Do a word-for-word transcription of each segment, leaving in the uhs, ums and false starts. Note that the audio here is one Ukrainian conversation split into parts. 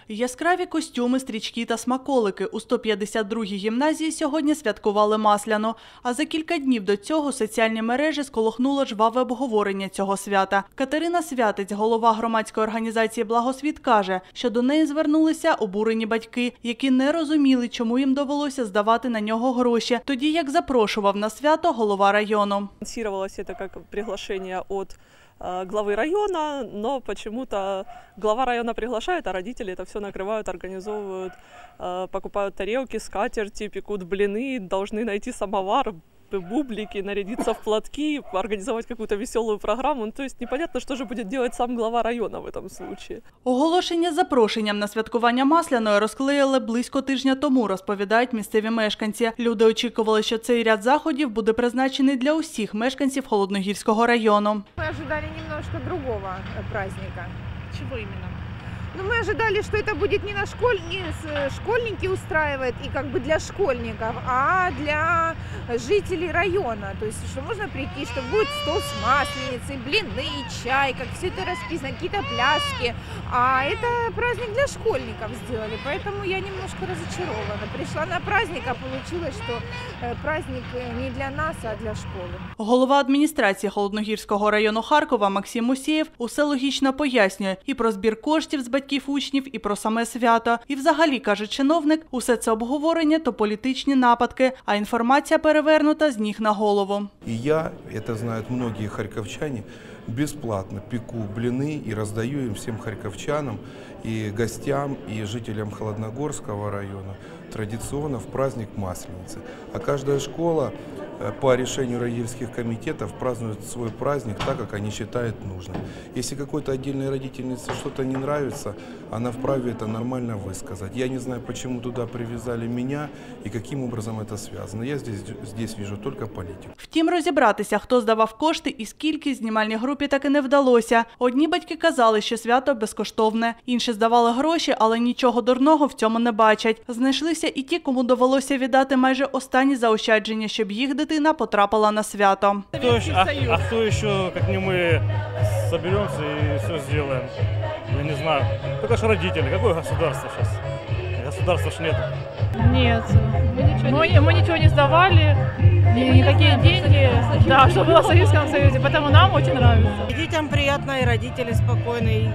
Яскраві костюми, стрічки та смаколики. У сто п'ятдесят другій гімназії сьогодні святкували Масляну. А за кілька днів до цього соціальні мережі сколихнуло жваве обговорення цього свята. Катерина Святець, голова громадської організації «Благосвіт», каже, що до неї звернулися обурені батьки, які не розуміли, чому їм довелося здавати на нього гроші, тоді як запрошував на свято голова району. Анонсировалось это как приглашение от главы района, но почему-то глава района приглашает, а родители это все накрывают, организовывают, покупают тарелки, скатерти, пекут блины, должны найти самовар, бублики, нарядиться в платки, организовать какую-то веселую программу. Ну, то есть непонятно, что же будет делать сам глава района в этом случае. Оголошення з запрошенням на святкування Масляної розклеїли близько тижня тому, розповідають місцеві мешканці. Люди очікували, що цей ряд заходів буде призначений для усіх мешканців Холодногірського району. Ми очікували немножко другого праздника. Чего именно? Ну, мы ожидали, что это будет не на школь... не школьники устраивают и как бы для школьников, а для жителей района. То есть, что можно прийти, что будет стол с масленицей, блины, чай, как все это расписано, какие-то пляски. А это праздник для школьников сделали, поэтому я немножко разочарована. Пришла на праздник, а получилось, что праздник не для нас, а для школи. Голова адміністрації Холодногірського району Харкова Максим Мусієв усе логічно пояснює і про збір коштів з батьків учнів, і про саме свято. І взагалі, каже чиновник, усе це обговорення – то політичні нападки, а інформація перевернута з ніг на голову. І я, це знають многі харківчани, бесплатно пеку блины и раздаю им всем харьковчанам, и гостям, и жителям Холодногорского района традиционно в праздник Масленицы. А каждая школа по решению родительских комитетов празднует свой праздник так, как они считают нужным. Если какой-то отдельной родительнице что-то не нравится, она вправе это нормально высказать. Я не знаю, почему туда привязали меня и каким образом это связано. Я здесь, здесь вижу только политику. Втім, розібратися, хто здавав кошти і скільки, знімальній групі таки не вдалося. Одні батьки казали, що свято безкоштовне, інші здавали гроші, але нічого дурного в цьому не бачать. Знайшлися і ті, кому довелося віддати майже останні заощадження, щоб їх дитина потрапила на свято. Кто, а, а кто еще, как не мы, соберемся и все сделаем? Я не знаю. Только же родители. Какое государство сейчас? Государства ж нет. Нет, мы ничего, мы, не... мы ничего не сдавали, никакие деньги, да, что было в Советском Союзе, поэтому нам очень нравится. Детям приятно, и родители спокойны.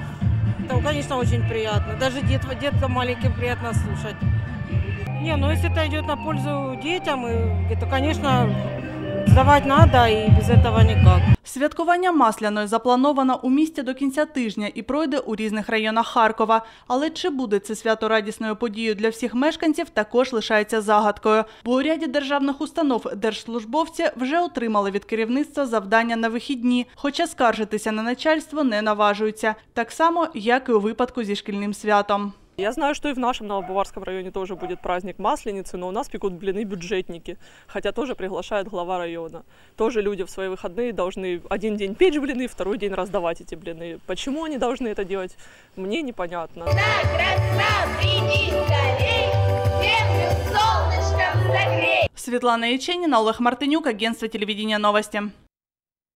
Это, конечно, очень приятно. Даже дет, деткам маленьким приятно слушать. Не, ну если это идет на пользу детям, это, конечно, здавати треба і без цього ніяк. Святкування Масляної заплановано у місті до кінця тижня і пройде у різних районах Харкова. Але чи буде це свято радісною подією для всіх мешканців, також лишається загадкою. Бо у ряді державних установ держслужбовці вже отримали від керівництва завдання на вихідні, хоча скаржитися на начальство не наважуються. Так само, як і у випадку зі шкільним святом. Я знаю, что и в нашем Новобаварском районе тоже будет праздник Масленицы, но у нас пекут блины бюджетники, хотя тоже приглашает глава района. Тоже люди в свои выходные должны один день печь блины, второй день раздавать эти блины. Почему они должны это делать, мне непонятно. Світлана Яченіна, Олег Мартинюк, агентство телевидения «Новости».